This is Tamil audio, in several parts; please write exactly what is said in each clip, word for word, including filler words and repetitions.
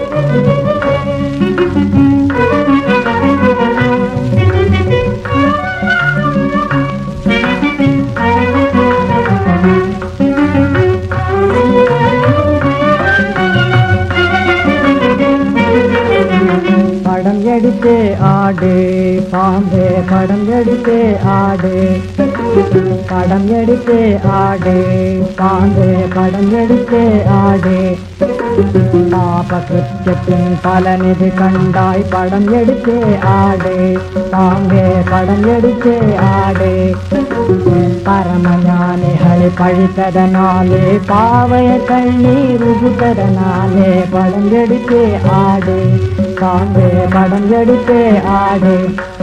படம் எடுத்து ஆடு பாம்பே படம் எடுத்து ஆடு படம் எடுத்து ஆடு பாம்பே படம் எடுத்து ஆடு பாப கிருத்தியத்தின் பலனிது கண்டாய் படம் எடுத்து ஆடு பாம்பே படம் எடுத்து ஆடு பரமஞானிகளை பழித்ததனாலே பாவைய கண்ணீர் உகுத்ததனாலே படம் எடுத்து ஆடு பாம்பே படம் எடுத்து ஆடு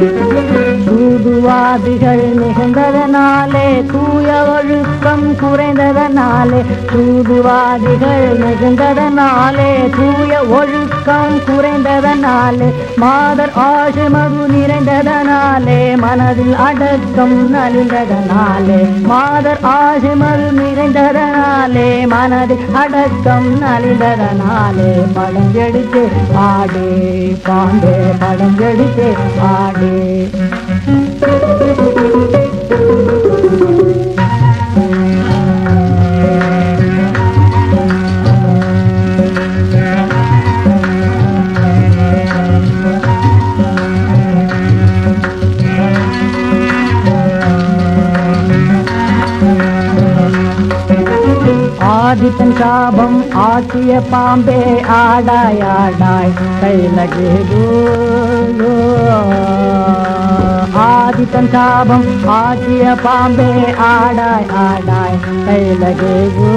சூதுவாதிகள் நிகழ்ந்ததனாலே தூய ஒழுக்கம் குறைந்ததனாலே சூதுவாதிகள் நிகழ்ந்ததனாலே தூய ஒழுக்கம் குறைந்ததனாலே மாதர் ஆசை மது நிறைந்ததனாலே மனதில் அடக்கம் நலிந்ததனாலே மாதர் ஆசை மது நிறைந்ததனாலே மனதில் அடக்கம் நலிந்ததனாலே படம் எடுத்து ஆடு பாம்பே படம் எடுத்து ஆடு ஆதித்தன் சாபம் ஆக்கிய பாம்பே ஆடாய் ஆடாய் கைலகேது ஆதித்தன் சாபம் ஆக்கிய பாம்பே ஆடாய் ஆடாய் கைலகேது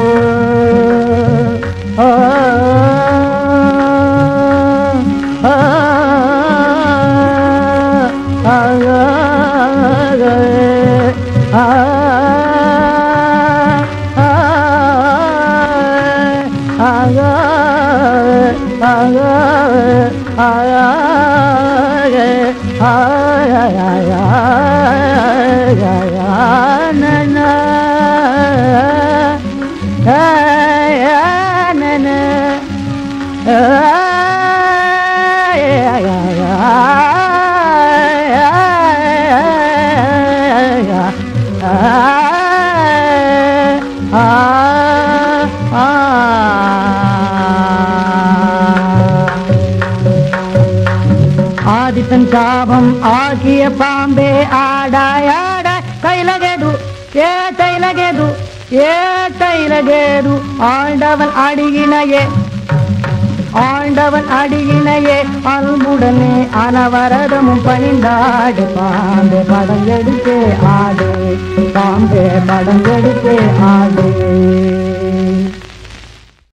ஓ ஆதித்தன் சாபம் ஆகிய பாம்பே ஆடாய் ஆடாய் தைலகேது ஏ தைலகேது ஏ தைலகேது ஆண்டவன் அடியினையே ஆண்டவன் அடியினையே அன்புடனே அனவரதமும் பணிந்தாடு பாம்பே படம் எடுத்து ஆடு பாம்பே படம் எடுத்து ஆடு